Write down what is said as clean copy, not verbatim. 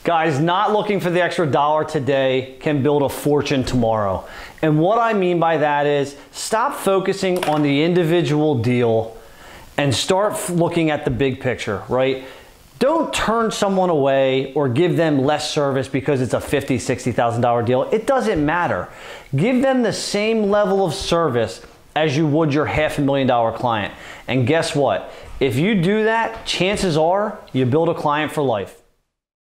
Guys, not looking for the extra dollar today can build a fortune tomorrow. And what I mean by that is stop focusing on the individual deal and start looking at the big picture, right? Don't turn someone away or give them less service because it's a $50,000, $60,000 deal. It doesn't matter. Give them the same level of service as you would your $500,000 client. And guess what? If you do that, chances are you build a client for life.